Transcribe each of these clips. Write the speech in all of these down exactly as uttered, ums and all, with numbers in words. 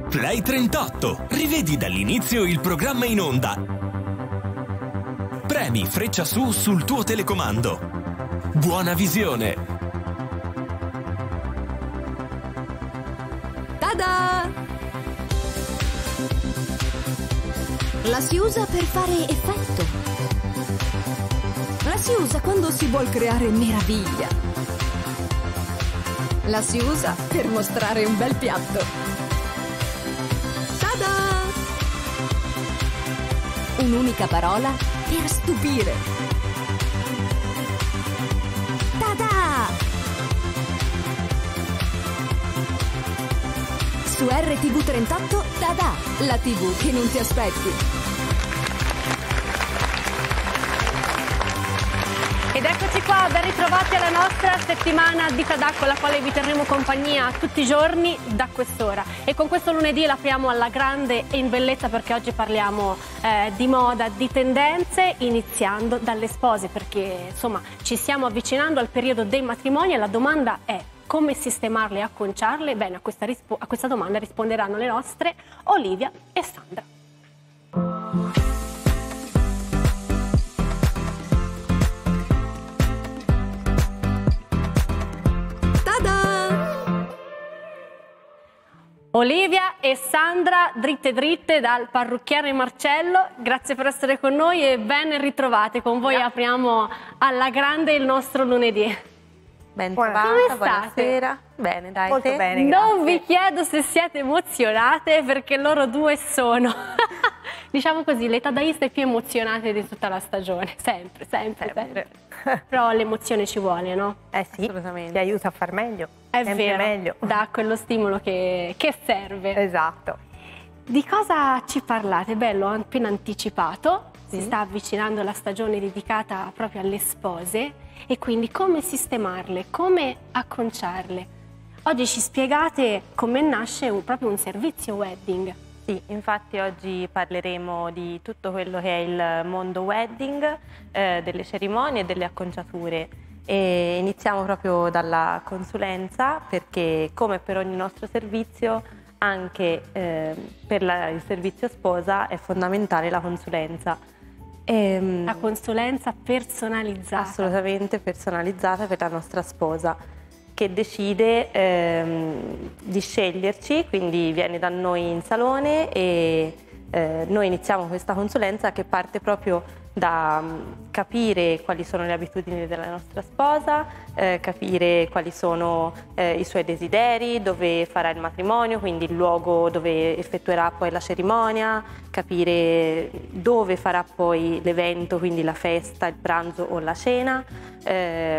Play trentotto. Rivedi dall'inizio il programma in onda. Premi freccia su sul tuo telecomando. Buona visione. Tada! La si usa per fare effetto. La si usa quando si vuol creare meraviglia. La si usa per mostrare un bel piatto. Tada! Un'unica parola per stupire. Tada! Su R T V trentotto, tada! La tivù che non ti aspetti. Ed eccoci qua, ben ritrovati alla nostra settimana di Tadà, con la quale vi terremo compagnia tutti i giorni da quest'ora. E con questo lunedì l'apriamo alla grande e in bellezza, perché oggi parliamo eh, di moda, di tendenze, iniziando dalle spose, perché insomma ci stiamo avvicinando al periodo dei matrimoni e la domanda è: come sistemarle e acconciarle? Bene, a questa, a questa domanda risponderanno le nostre Olivia e Sandra. Olivia e Sandra, dritte dritte dal parrucchiere Marcello, grazie per essere con noi e ben ritrovate. Con voi apriamo alla grande il nostro lunedì. Ben trovata, come buonasera. Bene, dai. Molto te? bene, Non grazie. vi chiedo se siete emozionate, perché loro due sono, diciamo così, le tadaiste più emozionate di tutta la stagione. Sempre, sempre, sempre. sempre. Però l'emozione ci vuole, no? Eh sì, Assolutamente. ti aiuta a far meglio. È sempre vero, meglio. dà quello stimolo che, che serve. Esatto. Di cosa ci parlate? Beh, l'ho appena anticipato, Sì. si sta avvicinando la stagione dedicata proprio alle spose e quindi come sistemarle, come acconciarle. Oggi ci spiegate come nasce un, proprio un servizio wedding. Sì, infatti oggi parleremo di tutto quello che è il mondo wedding, eh, delle cerimonie e delle acconciature. E iniziamo proprio dalla consulenza, perché come per ogni nostro servizio, anche eh, per la, il servizio sposa è fondamentale la consulenza. E, La consulenza personalizzata. assolutamente personalizzata per la nostra sposa, che decide ehm, di sceglierci, quindi viene da noi in salone e eh, noi iniziamo questa consulenza che parte proprio da um, capire quali sono le abitudini della nostra sposa, eh, capire quali sono eh, i suoi desideri, dove farà il matrimonio, quindi il luogo dove effettuerà poi la cerimonia, capire dove farà poi l'evento, quindi la festa, il pranzo o la cena. Eh,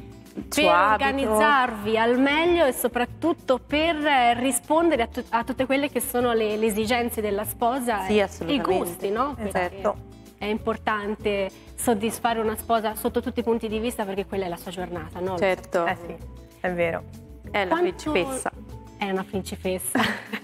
per organizzarvi al meglio e soprattutto per rispondere a, a tutte quelle che sono le, le esigenze della sposa sì, e i gusti, no? Esatto. È importante soddisfare una sposa sotto tutti i punti di vista, perché quella è la sua giornata, no? Certo, Eh sì, è vero. è la Quanto- principessa. È una principessa.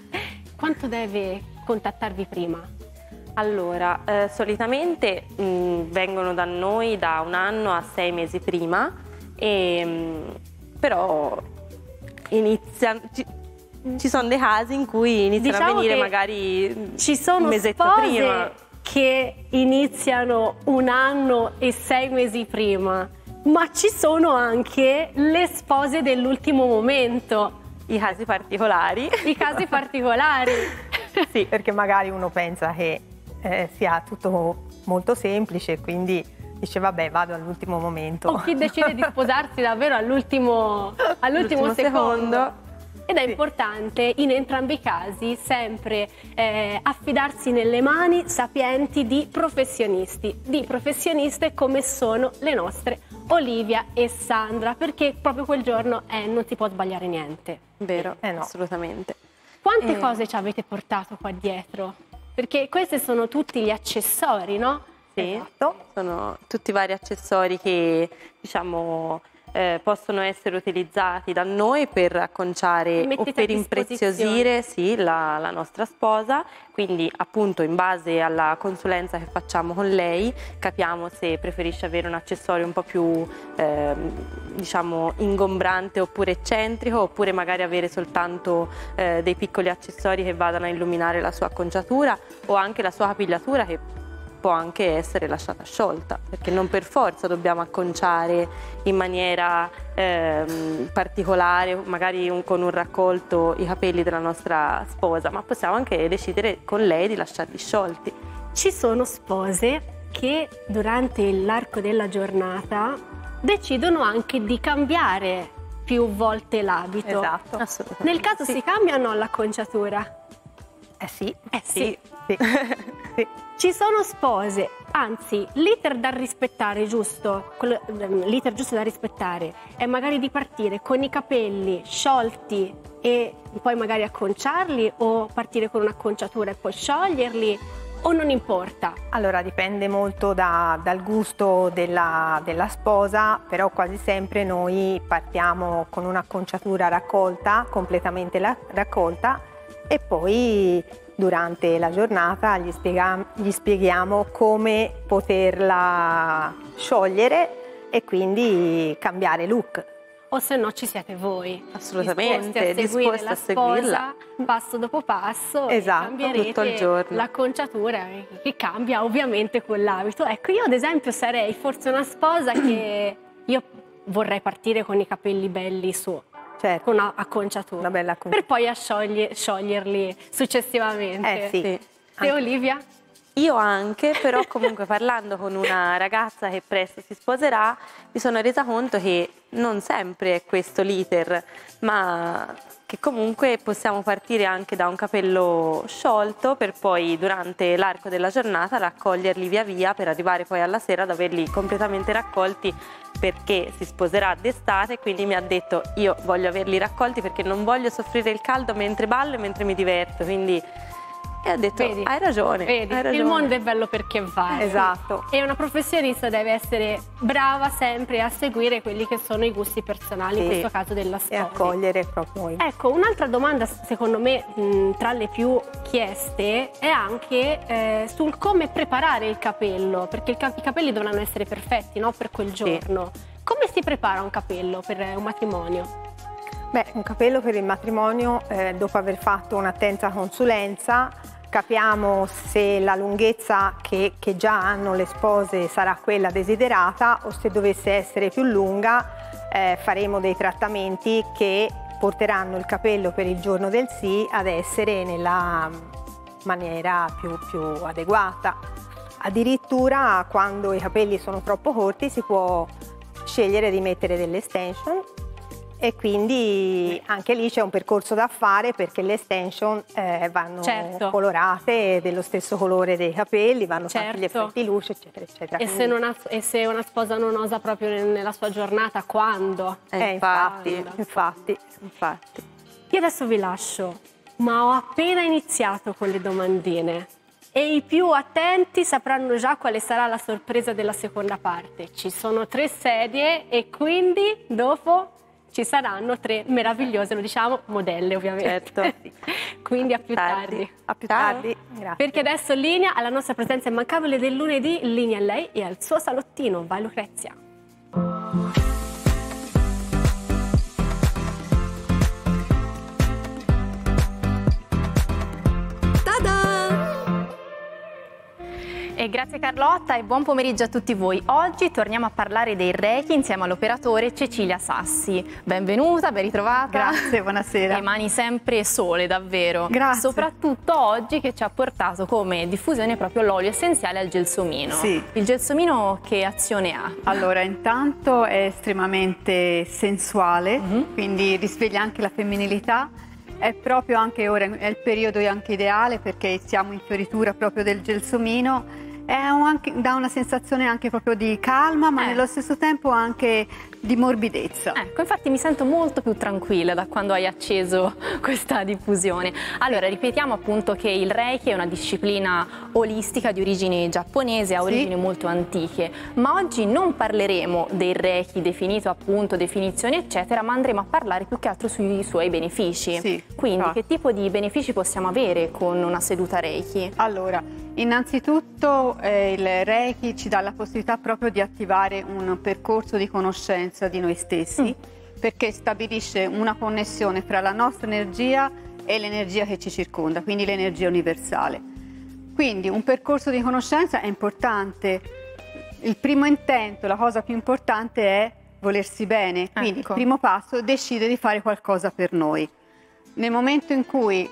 Quanto deve contattarvi prima? Allora, eh, solitamente mh, vengono da noi da un anno a sei mesi prima, e, mh, però iniziano, ci, ci sono dei casi in cui iniziano Diciamo a venire che magari ci sono un mesetto spose prima. che iniziano un anno e sei mesi prima, ma ci sono anche le spose dell'ultimo momento, I casi particolari. i casi particolari. Sì, perché magari uno pensa che eh, sia tutto molto semplice, quindi dice vabbè, vado all'ultimo momento. O chi decide di sposarsi davvero all'ultimo all'ultimo L'ultimo secondo. secondo. Ed è Sì. importante in entrambi i casi sempre eh, affidarsi nelle mani sapienti di professionisti, di professioniste come sono le nostre Olivia e Sandra, perché proprio quel giorno eh, non si può sbagliare niente. Vero, Eh no. assolutamente. Quante Eh. cose ci avete portato qua dietro? Perché questi sono tutti gli accessori, no? Sì, Esatto. sono tutti vari accessori che, diciamo, eh, possono essere utilizzati da noi per acconciare o per impreziosire sì, la, la nostra sposa, quindi appunto in base alla consulenza che facciamo con lei capiamo se preferisce avere un accessorio un po' più eh, diciamo ingombrante oppure eccentrico, oppure magari avere soltanto eh, dei piccoli accessori che vadano a illuminare la sua acconciatura o anche la sua capigliatura, che può anche essere lasciata sciolta, perché non per forza dobbiamo acconciare in maniera ehm, particolare, magari un, con un raccolto, i capelli della nostra sposa, ma possiamo anche decidere con lei di lasciarli sciolti. Ci sono spose che durante l'arco della giornata decidono anche di cambiare più volte l'abito. Esatto. Assolutamente. Nel caso Sì. si cambia o no l'acconciatura? Eh sì. Eh sì. Sì. Sì. Ci sono spose, anzi l'iter da rispettare giusto, l'iter giusto da rispettare è magari di partire con i capelli sciolti e poi magari acconciarli, o partire con un'acconciatura e poi scioglierli, o non importa? Allora dipende molto da- dal gusto della, della sposa, però quasi sempre noi partiamo con un'acconciatura raccolta, completamente la- raccolta, e poi durante la giornata gli, spiega- gli spieghiamo come poterla sciogliere e quindi cambiare look. O se no ci siete voi, Assolutamente, disposti a seguire disposti la a seguirla. sposa passo dopo passo, Esatto, e cambierete tutto il giorno. l'acconciatura che cambia ovviamente con l'abito. Ecco, io ad esempio sarei forse una sposa che io vorrei partire con i capelli belli su, Certo, con un'acconciatura, una bella per acconciatura. poi a scioglie- scioglierli successivamente. Eh sì. Sì. Te Olivia? Io anche, però comunque parlando con una ragazza che presto si sposerà, mi sono resa conto che non sempre è questo l'iter, ma che comunque possiamo partire anche da un capello sciolto per poi durante l'arco della giornata raccoglierli via via per arrivare poi alla sera ad averli completamente raccolti, perché si sposerà d'estate, quindi mi ha detto io voglio averli raccolti perché non voglio soffrire il caldo mentre ballo e mentre mi diverto, quindi... E ho detto, Vedi? hai ragione, Vedi, hai ragione. il mondo è bello perché va. Esatto. E una professionista deve essere brava sempre a seguire quelli che sono i gusti personali, in Sì. questo caso della E sposa. accogliere proprio i- Ecco, un'altra domanda secondo me mh, tra le più chieste è anche eh, sul come preparare il capello, perché il cap- i capelli dovranno essere perfetti, no? Per quel giorno. Come si prepara un capello per un matrimonio? Beh, un capello per il matrimonio, eh, dopo aver fatto un'attenta consulenza, capiamo se la lunghezza che, che già hanno le spose sarà quella desiderata, o se dovesse essere più lunga eh, faremo dei trattamenti che porteranno il capello per il giorno del sì ad essere nella maniera più, più adeguata. Addirittura quando i capelli sono troppo corti si può scegliere di mettere delle extension, e quindi anche lì c'è un percorso da fare, perché le extension eh, vanno Certo. colorate dello stesso colore dei capelli, vanno fatti gli Certo. effetti luce, eccetera, eccetera. E se, non ha- e se una sposa non osa proprio nel- nella sua giornata, quando? Eh, Eh, infatti, infatti, infatti. infatti. Io adesso vi lascio, ma ho appena iniziato con le domandine e i più attenti sapranno già quale sarà la sorpresa della seconda parte. Ci sono tre sedie e quindi dopo ci saranno tre meravigliose, lo diciamo, modelle ovviamente. Certo. Quindi a più tardi. Tardi. A più Ciao. tardi. Grazie. Perché adesso linea alla nostra presenza immancabile del lunedì, linea a lei e al suo salottino. Vai Lucrezia. E grazie Carlotta e buon pomeriggio a tutti voi. Oggi torniamo a parlare dei Reiki insieme all'operatore Cecilia Sassi. Benvenuta, ben ritrovata. Grazie, buonasera. Le mani sempre sole, davvero. Grazie. Soprattutto oggi che ci ha portato come diffusione proprio l'olio essenziale al gelsomino. Sì. Il gelsomino che azione ha? Allora, intanto è estremamente sensuale, Mhm. quindi risveglia anche la femminilità. È proprio anche ora, è il periodo anche ideale perché siamo in fioritura proprio del gelsomino. È un- anche, dà una sensazione anche proprio di calma, ma Eh. nello stesso tempo anche di morbidezza. Ecco, infatti mi sento molto più tranquilla da quando hai acceso questa diffusione. Allora, ripetiamo appunto che il Reiki è una disciplina olistica di origine giapponese, ha origini sì. molto antiche, ma oggi non parleremo del Reiki definito appunto, definizioni eccetera, ma andremo a parlare più che altro sui suoi benefici. Sì, Quindi ah. che tipo di benefici possiamo avere con una seduta Reiki? Allora, innanzitutto eh, il Reiki ci dà la possibilità proprio di attivare un percorso di conoscenza di noi stessi, mm. perché stabilisce una connessione fra la nostra energia e l'energia che ci circonda, quindi l'energia universale. Quindi un percorso di conoscenza è importante. Il primo intento, la cosa più importante è volersi bene, quindi ecco. il primo passo è decidere di fare qualcosa per noi. Nel momento in cui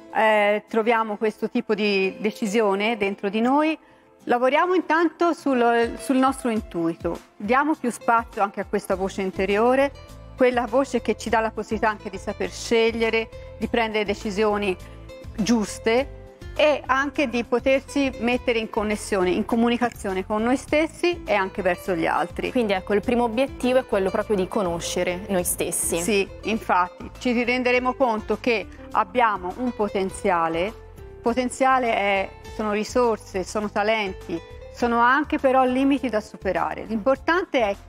eh, troviamo questo tipo di decisione dentro di noi, lavoriamo intanto sul, sul nostro intuito, diamo più spazio anche a questa voce interiore, quella voce che ci dà la possibilità anche di saper scegliere, di prendere decisioni giuste e anche di potersi mettere in connessione, in comunicazione con noi stessi e anche verso gli altri. Quindi ecco, il primo obiettivo è quello proprio di conoscere noi stessi. Sì, infatti ci renderemo conto che abbiamo un potenziale. Potenziale è, sono risorse, sono talenti, sono anche però limiti da superare. L'importante è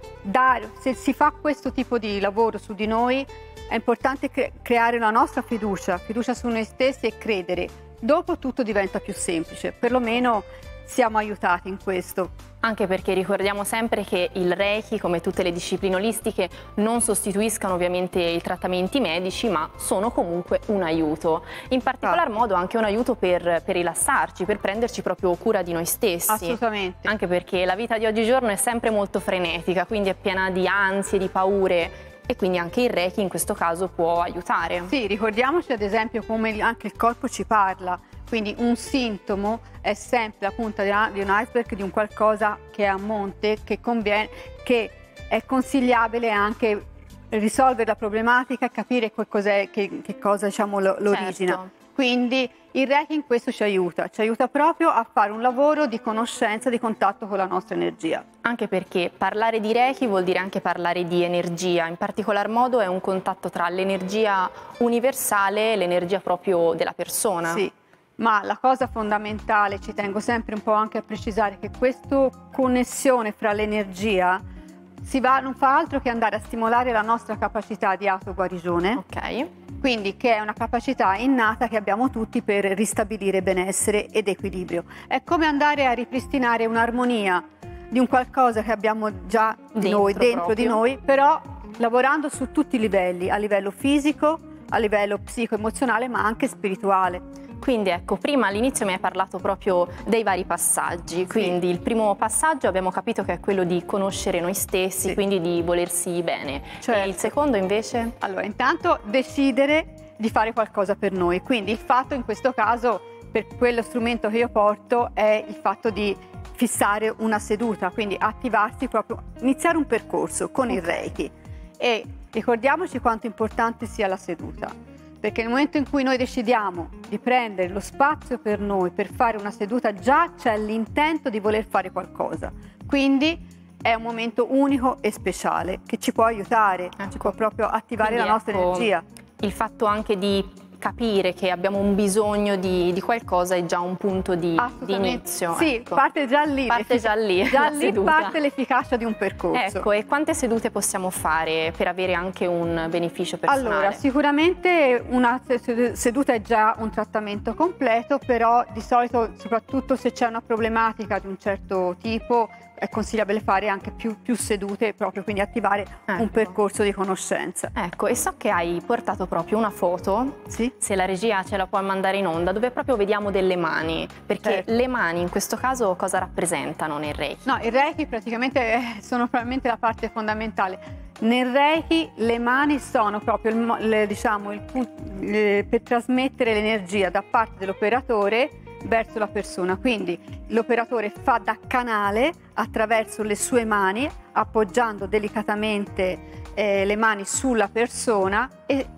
dare, se si fa questo tipo di lavoro su di noi, è importante cre- creare la nostra fiducia, fiducia su noi stessi e credere. Dopo tutto diventa più semplice, perlomeno siamo aiutati in questo. Anche perché ricordiamo sempre che il Reiki, come tutte le discipline olistiche, non sostituiscono ovviamente i trattamenti medici, ma sono comunque un aiuto. In particolar modo anche un aiuto per, per rilassarci, per prenderci proprio cura di noi stessi. Assolutamente. Anche perché la vita di oggigiorno è sempre molto frenetica, quindi è piena di ansie, di paure. E quindi anche il Reiki in questo caso può aiutare. Sì, ricordiamoci ad esempio come anche il corpo ci parla. Quindi un sintomo è sempre la punta di un iceberg di un qualcosa che è a monte, che conviene, che è consigliabile anche risolvere la problematica e capire che, che, che cosa diciamo l'origina. Certo. Quindi il Reiki in questo ci aiuta, ci aiuta proprio a fare un lavoro di conoscenza, di contatto con la nostra energia. Anche perché parlare di Reiki vuol dire anche parlare di energia, in particolar modo è un contatto tra l'energia universale e l'energia proprio della persona. Sì. Ma la cosa fondamentale, ci tengo sempre un po' anche a precisare, che questa connessione fra l'energia si va, non fa altro che andare a stimolare la nostra capacità di autoguarigione. Ok. Quindi che è una capacità innata che abbiamo tutti per ristabilire benessere ed equilibrio. È come andare a ripristinare un'armonia di un qualcosa che abbiamo già di dentro noi, dentro proprio. di noi, però lavorando su tutti i livelli, a livello fisico, a livello psico-emozionale, ma anche spirituale. Quindi ecco, prima all'inizio mi hai parlato proprio dei vari passaggi, quindi sì. il primo passaggio abbiamo capito che è quello di conoscere noi stessi, sì. quindi di volersi bene. Certo. E il secondo invece? Allora, intanto decidere di fare qualcosa per noi, quindi il fatto in questo caso, per quello strumento che io porto, è il fatto di fissare una seduta, quindi attivarsi proprio, iniziare un percorso con okay. il Reiki. E ricordiamoci quanto importante sia la seduta. Perché nel momento in cui noi decidiamo di prendere lo spazio per noi, per fare una seduta, già c'è l'intento di voler fare qualcosa. Quindi è un momento unico e speciale che ci può aiutare, ecco. ci può proprio attivare Quindi la nostra ecco, energia. Il fatto anche di capire che abbiamo un bisogno di, di qualcosa è già un punto di, di inizio. Sì, ecco. parte già lì. Parte già lì. Già lì parte l'efficacia di un percorso. Ecco, e quante sedute possiamo fare per avere anche un beneficio personale? Allora, sicuramente una seduta è già un trattamento completo, però di solito, soprattutto se c'è una problematica di un certo tipo, è consigliabile fare anche più, più sedute, proprio quindi attivare ecco. un percorso di conoscenza. Ecco, e so che hai portato proprio una foto, sì? se la regia ce la può mandare in onda, dove proprio vediamo delle mani, perché certo. le mani in questo caso cosa rappresentano nel Reiki? No, il Reiki praticamente sono probabilmente la parte fondamentale. Nel Reiki le mani sono proprio il, le, diciamo, il, il, per trasmettere l'energia da parte dell'operatore verso la persona, quindi l'operatore fa da canale attraverso le sue mani, appoggiando delicatamente eh, le mani sulla persona e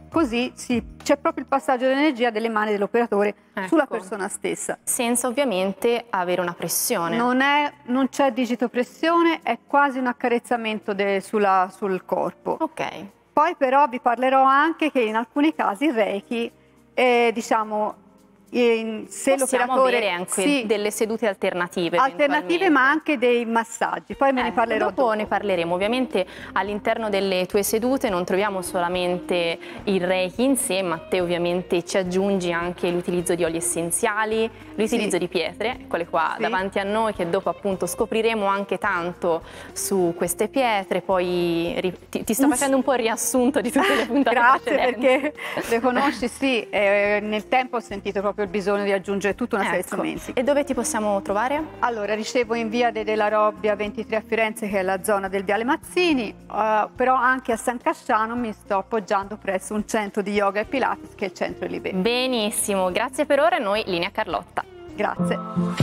così c'è proprio il passaggio dell'energia delle mani dell'operatore ecco. sulla persona stessa. Senza ovviamente avere una pressione. Non, è, non c'è digitopressione, è quasi un accarezzamento de, sulla, sul corpo. Ok. Poi però vi parlerò anche che in alcuni casi il Reiki, eh, diciamo, in, se possiamo l'operatore avere anche sì, delle sedute alternative alternative ma anche dei massaggi, poi me eh, ne parlerò dopo, dopo ne parleremo. Ovviamente all'interno delle tue sedute non troviamo solamente il Reiki in sé, ma te ovviamente ci aggiungi anche l'utilizzo di oli essenziali, l'utilizzo sì. di pietre, eccole qua sì. davanti a noi, che dopo appunto scopriremo anche tanto su queste pietre. Poi ti, ti sto facendo un po' il riassunto di tutte le puntate grazie precedenti. Perché le conosci, sì, eh, nel tempo ho sentito proprio il bisogno di aggiungere tutta una serie di ecco. strumenti. E dove ti possiamo trovare? Allora, ricevo in via De Della Robbia ventitré a Firenze, che è la zona del Viale Mazzini, uh, però anche a San Casciano mi sto appoggiando presso un centro di yoga e pilates che è il centro Libè. Benissimo, grazie per ora, noi linea Carlotta. Grazie.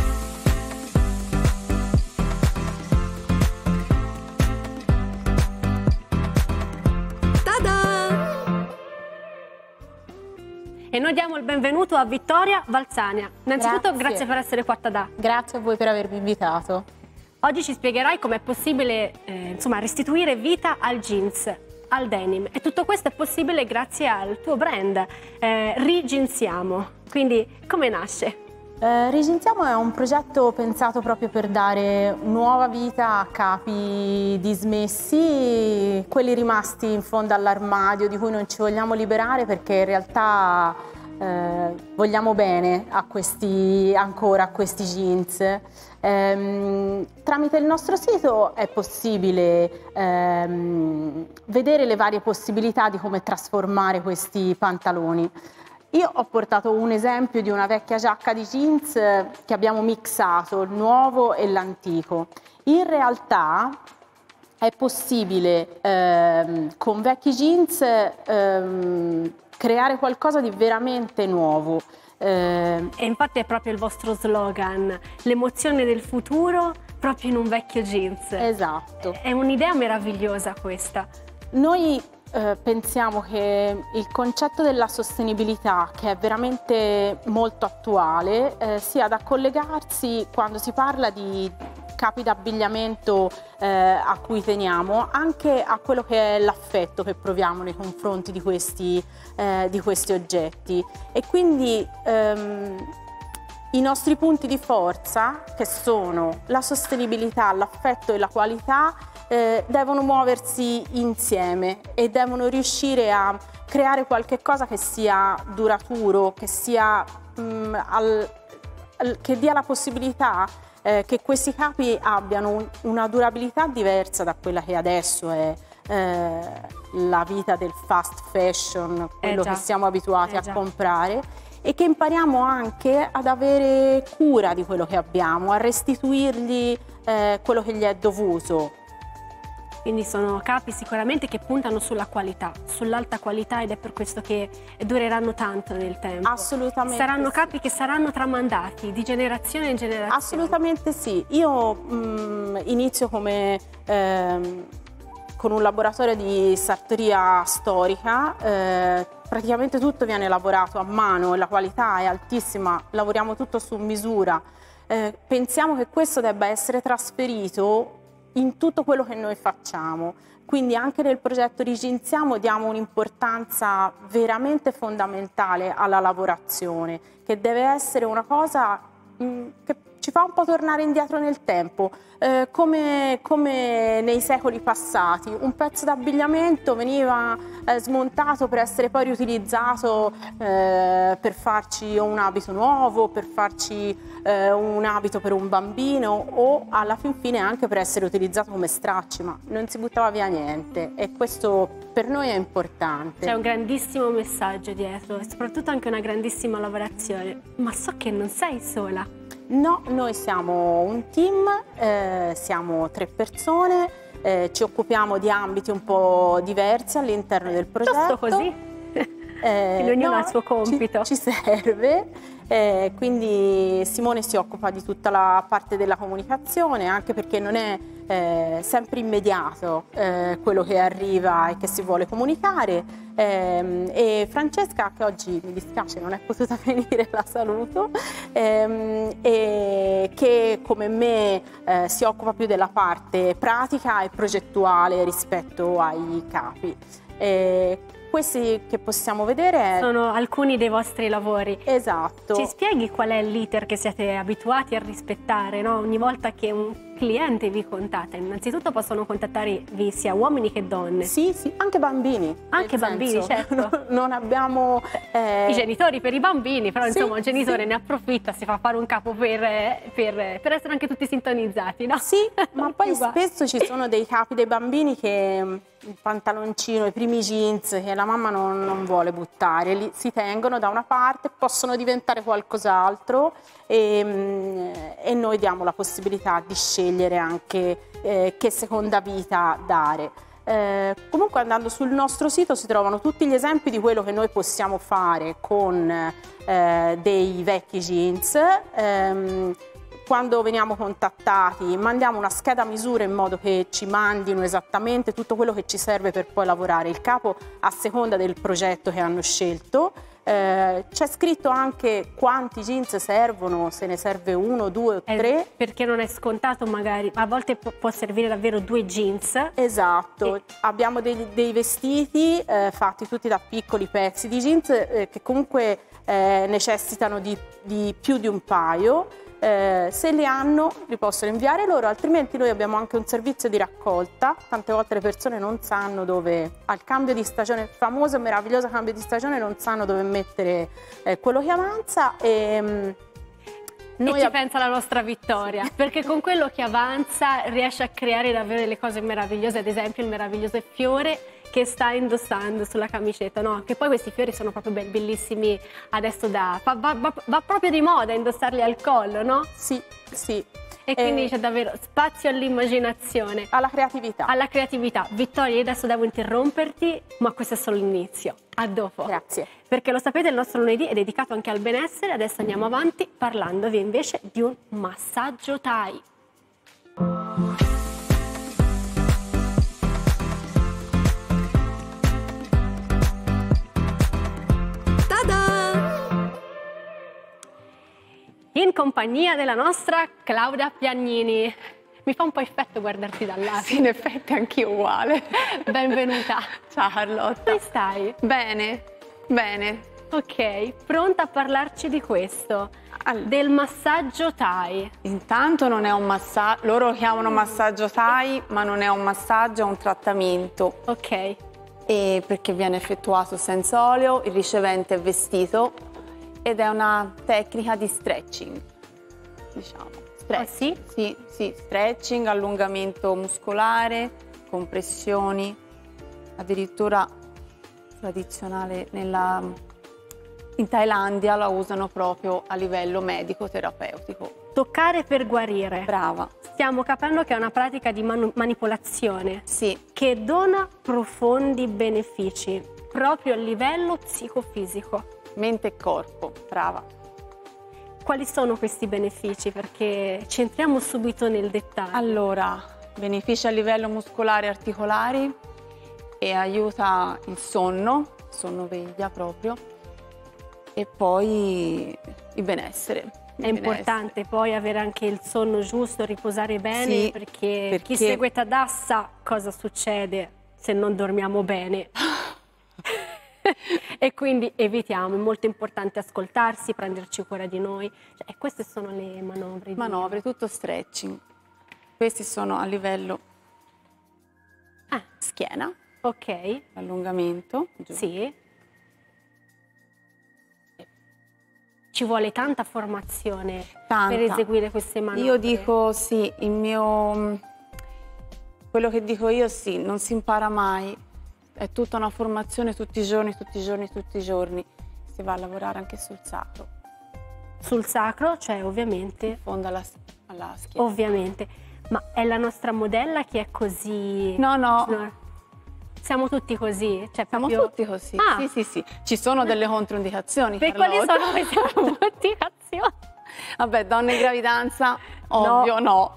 E noi diamo il benvenuto a Vittoria Valzania. Innanzitutto grazie, grazie per essere qua da. Grazie a voi per avermi invitato. Oggi ci spiegherai com'è possibile eh, insomma, restituire vita al jeans, al denim. E tutto questo è possibile grazie al tuo brand, eh, Riginsiamo. Quindi come nasce? Eh, Riginsiamo è un progetto pensato proprio per dare nuova vita a capi dismessi, quelli rimasti in fondo all'armadio, di cui non ci vogliamo liberare perché in realtà eh, vogliamo bene a questi, ancora a questi jeans. Ehm, tramite il nostro sito è possibile ehm, vedere le varie possibilità di come trasformare questi pantaloni. Io ho portato un esempio di una vecchia giacca di jeans che abbiamo mixato, il nuovo e l'antico. In realtà è possibile ehm, con vecchi jeans ehm, creare qualcosa di veramente nuovo. Eh, e infatti è proprio il vostro slogan, l'emozione del futuro proprio in un vecchio jeans. Esatto. È un'idea meravigliosa questa. Noi Eh, pensiamo che il concetto della sostenibilità, che è veramente molto attuale, eh, sia da collegarsi quando si parla di capi d'abbigliamento eh, a cui teniamo, anche a quello che è l'affetto che proviamo nei confronti di questi, eh, di questi oggetti. E quindi ehm, i nostri punti di forza, che sono la sostenibilità, l'affetto e la qualità, Eh, devono muoversi insieme e devono riuscire a creare qualche cosa che sia duraturo, che sia mh, al, al, che dia la possibilità eh, che questi capi abbiano un, una durabilità diversa da quella che adesso è eh, la vita del fast fashion, quello eh che siamo abituati eh a comprare, e che impariamo anche ad avere cura di quello che abbiamo, a restituirgli eh, quello che gli è dovuto. Quindi sono capi sicuramente che puntano sulla qualità, sull'alta qualità, ed è per questo che dureranno tanto nel tempo. Assolutamente. Saranno sì. capi che saranno tramandati di generazione in generazione. Assolutamente sì. Io mh, inizio come ehm, con un laboratorio di sartoria storica. Eh, praticamente tutto viene lavorato a mano e la qualità è altissima, lavoriamo tutto su misura. Eh, pensiamo che questo debba essere trasferito in tutto quello che noi facciamo, quindi anche nel progetto Riginsiamo diamo un'importanza veramente fondamentale alla lavorazione, che deve essere una cosa mh, che ci fa un po' tornare indietro nel tempo, eh, come, come nei secoli passati. Un pezzo d'abbigliamento veniva eh, smontato per essere poi riutilizzato eh, per farci un abito nuovo, per farci eh, un abito per un bambino, o alla fin fine anche per essere utilizzato come stracci, ma non si buttava via niente, e questo per noi è importante. C'è un grandissimo messaggio dietro e soprattutto anche una grandissima lavorazione. Ma so che non sei sola. No, noi siamo un team, eh, siamo tre persone, eh, ci occupiamo di ambiti un po' diversi all'interno del progetto. Giusto così? Eh, ognuno no, ha il suo compito. Ci, ci serve. Eh, quindi Simone si occupa di tutta la parte della comunicazione, anche perché non è eh, sempre immediato eh, quello che arriva e che si vuole comunicare. Eh, e Francesca, che oggi mi dispiace non è potuta venire, la saluto, ehm, e che come me eh, si occupa più della parte pratica e progettuale rispetto ai capi. Eh, Questi che possiamo vedere sono alcuni dei vostri lavori. Esatto. Ci spieghi qual è l'iter che siete abituati a rispettare, no? Ogni volta che un cliente vi contatta, innanzitutto possono contattarvi sia uomini che donne. Sì, sì, anche bambini. Anche bambini, senso, certo. Non abbiamo... Eh... I genitori per i bambini, però sì, insomma il genitore sì. ne approfitta, si fa fare un capo per, per, per essere anche tutti sintonizzati, no? Sì, ma poi spesso ci sono dei capi dei bambini che il pantaloncino, i primi jeans che la mamma non, non vuole buttare, li, si tengono da una parte, possono diventare qualcos'altro e, e noi diamo la possibilità di scegliere anche eh, che seconda vita dare. Eh, comunque andando sul nostro sito si trovano tutti gli esempi di quello che noi possiamo fare con eh, dei vecchi jeans. Ehm, Quando veniamo contattati mandiamo una scheda misura in modo che ci mandino esattamente tutto quello che ci serve per poi lavorare il capo a seconda del progetto che hanno scelto. Eh, c'è scritto anche quanti jeans servono, se ne serve uno, due o tre. Eh, perché non è scontato magari, a volte può, può servire davvero due jeans. Esatto, e... abbiamo dei, dei vestiti eh, fatti tutti da piccoli pezzi di jeans eh, che comunque eh, necessitano di, di più di un paio. Eh, se li hanno li possono inviare loro, altrimenti noi abbiamo anche un servizio di raccolta. Tante volte le persone non sanno dove, al cambio di stagione, famoso e meraviglioso cambio di stagione, non sanno dove mettere eh, quello che avanza e, mh, Noi e ci pensa la nostra vittoria, perché con quello che avanza riesce a creare davvero delle cose meravigliose, ad esempio il meraviglioso fiore che sta indossando sulla camicetta, no? Che poi questi fiori sono proprio bellissimi adesso, da va, va, va, va proprio di moda indossarli al collo, no? Sì, sì. E quindi eh, c'è davvero spazio all'immaginazione, alla creatività. Alla creatività. Vittoria, io adesso devo interromperti, ma questo è solo l'inizio. A dopo. Grazie. Perché lo sapete, il nostro lunedì è dedicato anche al benessere. Adesso andiamo avanti parlandovi invece di un massaggio Thai. In compagnia della nostra Claudia Piagnini. Mi fa un po' effetto guardarti da là. Sì, in effetti anch'io uguale. Benvenuta. Ciao Carlotta. Come stai? Bene, bene. Ok, pronta a parlarci di questo, All... del massaggio Thai. Intanto non è un massaggio, loro lo chiamano massaggio Thai, ma non è un massaggio, è un trattamento. Ok. E perché viene effettuato senza olio, il ricevente è vestito ed è una tecnica di stretching, diciamo. Oh, sì? Sì, sì, stretching, allungamento muscolare, compressioni, addirittura tradizionale nella, in Thailandia la usano proprio a livello medico-terapeutico. Toccare per guarire. Brava. Stiamo capendo che è una pratica di manu- manipolazione. Sì. Che dona profondi benefici proprio a livello psicofisico. Mente e corpo, brava. Quali sono questi benefici? Perché ci entriamo subito nel dettaglio. Allora, benefici a livello muscolare e articolari e aiuta il sonno, sonno veglia proprio, e poi il benessere. Il È benessere. importante poi avere anche il sonno giusto, riposare bene, Sì, perché, perché chi segue Tada sa cosa succede se non dormiamo bene. E quindi evitiamo, è molto importante ascoltarsi, prenderci cura di noi. Cioè, queste sono le manovre. Manovre, tutto stretching. Questi sono a livello ah. schiena. Ok. Allungamento. Giù. Sì. Ci vuole tanta formazione Tanta. per eseguire queste manovre. Io dico sì, il mio... quello che dico io sì, non si impara mai. È tutta una formazione tutti i giorni, tutti i giorni, tutti i giorni. Si va a lavorare anche sul sacro. Sul sacro, cioè ovviamente... In fondo alla, alla schiena. Ovviamente. Ma è la nostra modella che è così... No, no. Siamo tutti così? Cioè, Siamo proprio... tutti così, Ah. sì sì sì. Ci sono delle controindicazioni, Per quali Carlotta. sono queste controindicazioni? Vabbè, donne in gravidanza, ovvio no.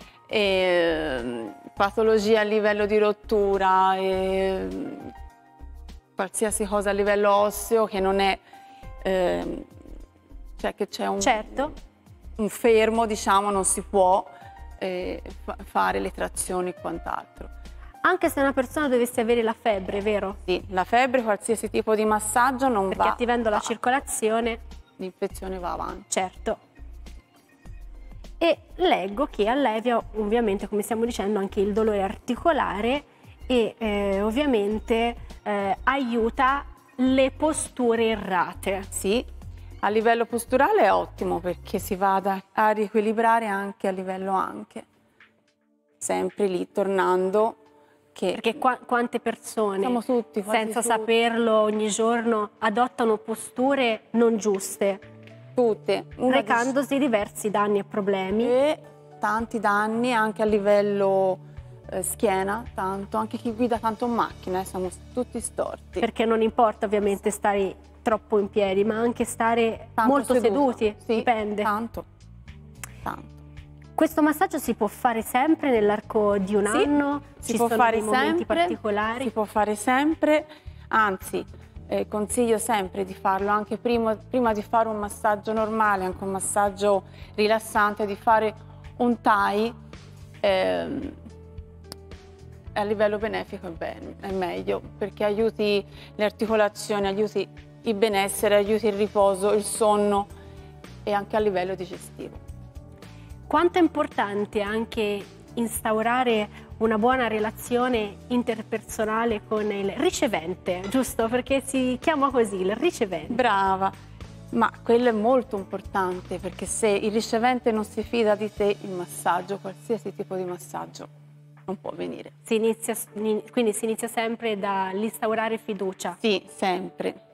E, patologie a livello di rottura, e, qualsiasi cosa a livello osseo che non è, eh, cioè che c'è un, Certo. un fermo, diciamo, non si può eh, fa- fare le trazioni e quant'altro. Anche se una persona dovesse avere la febbre, vero? Sì, la febbre, qualsiasi tipo di massaggio non Perché va. attivando la va. circolazione, L'infezione va avanti. certo. E leggo che allevia ovviamente, come stiamo dicendo, anche il dolore articolare e eh, ovviamente eh, aiuta le posture errate. Sì, a livello posturale è ottimo perché si va ad- a riequilibrare anche a livello anche. Sempre lì, tornando che Perché qua- quante persone, siamo tutti, quasi senza tutti. saperlo ogni giorno, adottano posture non giuste, tutte, una recandosi diversi danni e problemi. e tanti danni anche a livello eh, schiena, tanto, anche chi guida tanto in macchina, eh, siamo tutti storti. Perché non importa ovviamente stare troppo in piedi, ma anche stare Tanto molto seduto. seduti, Sì, dipende. Tanto, tanto. Questo massaggio si può fare sempre nell'arco di un Sì, anno? si Ci può sono fare dei momenti sempre, particolari? si può fare sempre, anzi eh, consiglio sempre di farlo anche prima, prima di fare un massaggio normale, anche un massaggio rilassante, di fare un Thai. ehm, a livello benefico è, ben- è meglio perché aiuti le articolazioni, aiuti il benessere, aiuti il riposo, il sonno e anche a livello digestivo. Quanto è importante anche instaurare una buona relazione interpersonale con il ricevente, giusto? Perché si chiama così, il ricevente. Brava, ma quello è molto importante perché se il ricevente non si fida di te, il massaggio, qualsiasi tipo di massaggio, non può venire. Si inizia, quindi si inizia sempre dall'instaurare fiducia. Sì, sempre.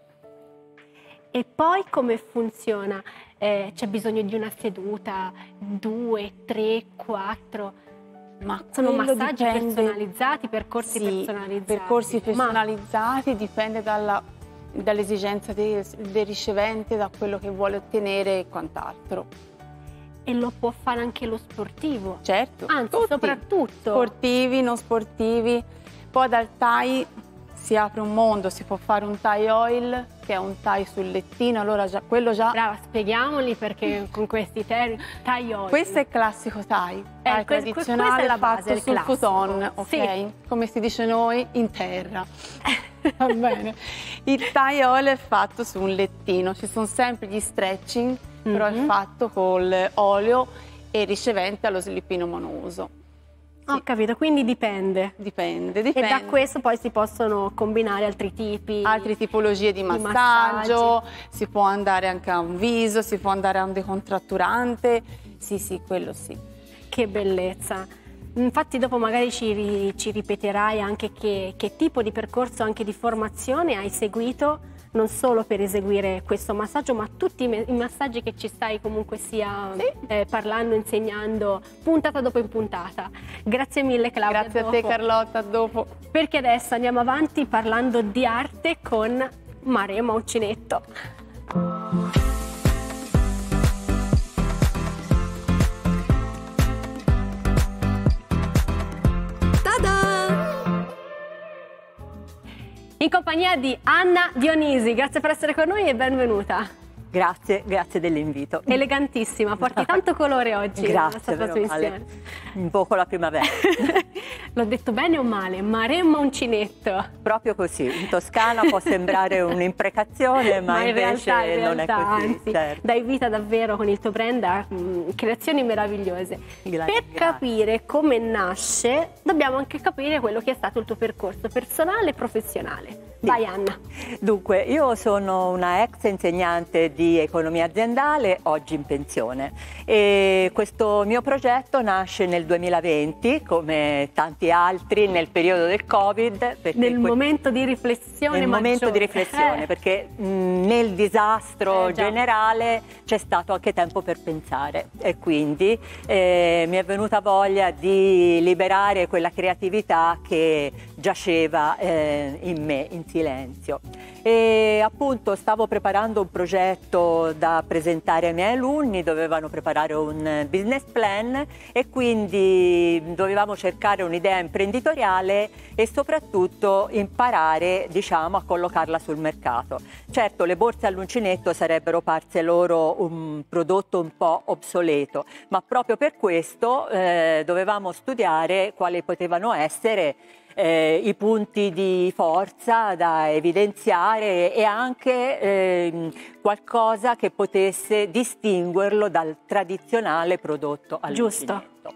E poi come funziona? Eh, c'è bisogno di una seduta, due, tre, quattro? Ma Sono quello massaggi dipende- personalizzati, percorsi Sì, personalizzati? percorsi Ma- personalizzati, dipende dalla- dall'esigenza del, del ricevente, da quello che vuole ottenere e quant'altro. E lo può fare anche lo sportivo? Certo, Anzi, tutti, soprattutto. sportivi, non sportivi. Poi dal Thai si apre un mondo, si può fare un Thai oil, che è un Thai sul lettino, allora già, quello già... Brava, spieghiamoli perché con questi termini. Thai oil. Questo è classico Thai, Thai Eh, que- que- questa tradizionale è la base, fatto il sul classico. futon, ok? Sì. Come si dice noi, in terra. Va bene. Il Thai oil è fatto su un lettino, ci sono sempre gli stretching, però è Mhm. fatto con olio e ricevente allo slippino monouso. Ho capito, quindi dipende. Dipende, E dipende. da questo poi si possono combinare altri tipi. Altre tipologie di massaggio, si può andare anche a un viso, si può andare a un decontratturante, sì sì, quello sì. Che bellezza. Infatti dopo magari ci, ri- ci ripeterai anche che, che tipo di percorso anche di formazione hai seguito, non solo per eseguire questo massaggio, ma tutti i, me- i massaggi che ci stai comunque sia eh, parlando, insegnando, puntata dopo in puntata. Grazie mille Claudia. Grazie a te dopo. Carlotta, a dopo. Perché adesso andiamo avanti parlando di arte con Marema Uncinetto. In compagnia di Anna Dionisi, grazie per essere con noi e benvenuta. Grazie, grazie dell'invito. Elegantissima, porti tanto colore oggi nella nostra Grazie, meno trasmissione. male. Invoco la primavera. L'ho detto bene o male? Maremma Uncinetto. Proprio così, in Toscana può sembrare un'imprecazione, ma, in invece realtà, in non realtà, è così. anzi, certo. dai vita davvero con il tuo brand a mm, creazioni meravigliose. Gra- per grazie. capire come nasce, dobbiamo anche capire quello che è stato il tuo percorso personale e professionale. Vai Anna. Dunque, io sono una ex insegnante di economia aziendale, oggi in pensione, e questo mio progetto nasce nel duemilaventi, come tanti altri, nel periodo del Covid. perché Nel que- momento di riflessione Nel momento maggiore. di riflessione, Eh. perché mh, nel disastro Eh, già. generale c'è stato anche tempo per pensare e quindi eh, mi è venuta voglia di liberare quella creatività che giaceva eh, in me in silenzio. E appunto stavo preparando un progetto da presentare ai miei alunni, dovevano preparare un business plan e quindi dovevamo cercare un'idea imprenditoriale e soprattutto imparare, diciamo, a collocarla sul mercato. Certo, le borse all'uncinetto sarebbero parse loro un prodotto un po' obsoleto, ma proprio per questo eh, dovevamo studiare quali potevano essere Eh, i punti di forza da evidenziare e anche eh, qualcosa che potesse distinguerlo dal tradizionale prodotto all'uncinetto.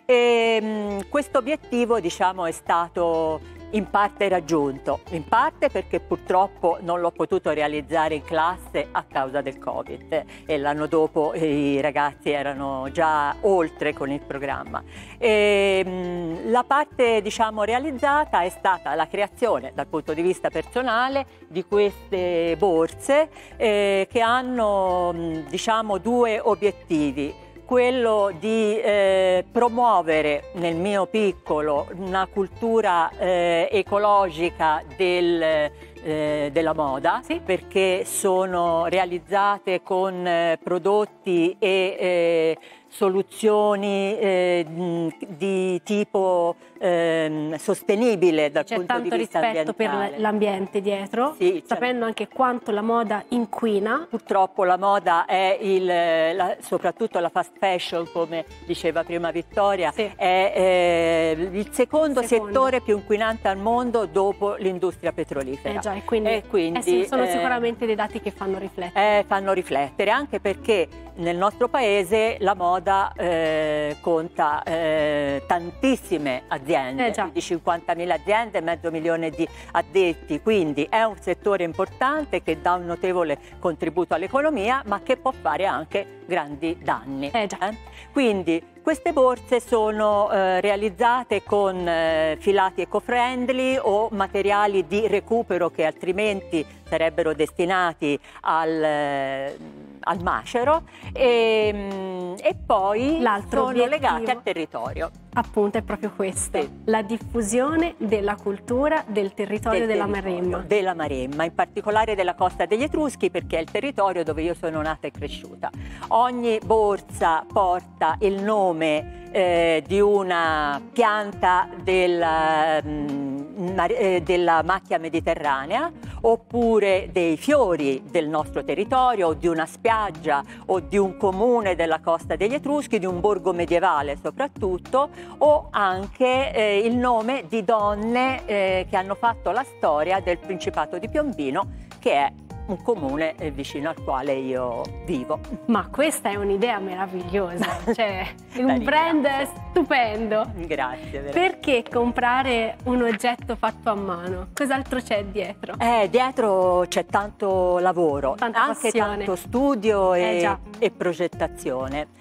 E questo obiettivo, diciamo, è stato in parte raggiunto, in parte perché purtroppo non l'ho potuto realizzare in classe a causa del Covid e l'anno dopo i ragazzi erano già oltre con il programma. E, mh, la parte, diciamo, realizzata è stata la creazione dal punto di vista personale di queste borse eh, che hanno, mh, diciamo, due obiettivi. Quello di eh, promuovere nel mio piccolo una cultura eh, ecologica del, eh, della moda, sì, perché sono realizzate con eh, prodotti e eh, soluzioni eh, di tipo eh, sostenibile dal punto di vista ambientale. C'è tanto rispetto per l'ambiente dietro, sì, sapendo anche quanto la moda inquina. Purtroppo la moda è il, la, soprattutto la fast fashion, come diceva prima Vittoria, sì, è eh, il secondo, secondo settore più inquinante al mondo dopo l'industria petrolifera. Eh già, e quindi, e quindi eh sì, sono eh, sicuramente dei dati che fanno riflettere. Eh, fanno riflettere, anche perché nel nostro paese la moda eh, conta eh, tantissime aziende, eh più di cinquantamila aziende, mezzo milione di addetti, quindi è un settore importante che dà un notevole contributo all'economia, ma che può fare anche grandi danni. Eh già. Eh? Quindi queste borse sono eh, realizzate con eh, filati eco-friendly o materiali di recupero che altrimenti sarebbero destinati al, eh, al macero e, e poi l'altro sono legati al territorio. Appunto è proprio questo, sì, la diffusione della cultura del territorio del della territorio, Maremma. Della Maremma, in particolare della Costa degli Etruschi, perché è il territorio dove io sono nata e cresciuta. Ogni borsa porta il nome eh, di una pianta della, mh, eh, della macchia mediterranea, oppure dei fiori del nostro territorio, o di una spiaggia, o di un comune della Costa degli Etruschi, di un borgo medievale soprattutto, o anche eh, il nome di donne eh, che hanno fatto la storia del Principato di Piombino, che è un comune eh, vicino al quale io vivo. Ma questa è un'idea meravigliosa, cioè un brand stupendo. Grazie. Veramente. Perché comprare un oggetto fatto a mano? Cos'altro c'è dietro? Eh, dietro c'è tanto lavoro, Tanta anche passione. tanto studio e, eh, e progettazione.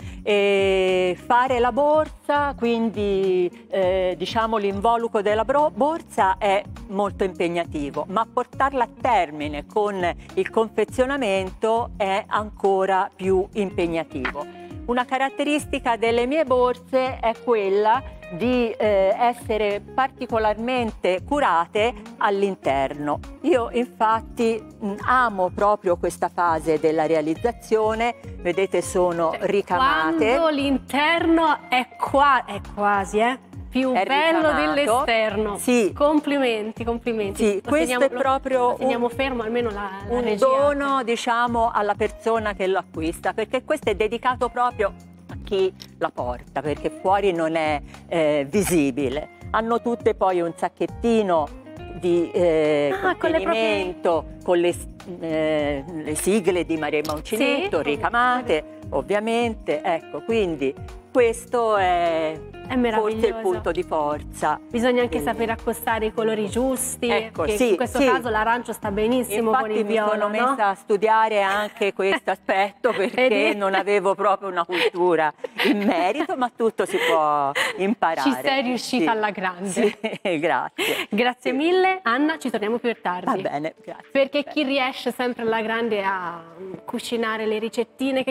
E fare la borsa, quindi eh, diciamo l'involucro della borsa è molto impegnativo, ma portarla a termine con il confezionamento è ancora più impegnativo. Una caratteristica delle mie borse è quella di eh, essere particolarmente curate all'interno. Io infatti mh, amo proprio questa fase della realizzazione, vedete sono cioè, ricamate. Quando l'interno è, qua, è quasi eh, più è bello dell'esterno. Sì. Complimenti, complimenti. Sì, lo questo teniamo, è proprio lo teniamo un, fermo almeno la, la un regia. dono, diciamo, alla persona che lo acquista, perché questo è dedicato proprio a chi la porta, perché fuori non è eh, visibile. Hanno tutte poi un sacchettino di eh, ah, contenimento con le, proprie... con le, eh, le sigle di Maremma Uncinetto, sì, ricamate ovviamente, ecco, quindi questo è, è forse il punto di forza. Bisogna anche Quindi. sapere accostare i colori giusti, ecco, che sì, in questo sì. caso l'arancio sta benissimo. Infatti con il viola, mi sono no? messa a studiare anche questo aspetto perché non avevo proprio una cultura in merito, ma tutto si può imparare. Ci sei riuscita sì. alla grande. Sì, grazie. Grazie sì. mille Anna, ci torniamo più tardi. Va bene, grazie. Perché chi riesce sempre alla grande a cucinare le ricettine che ci presenta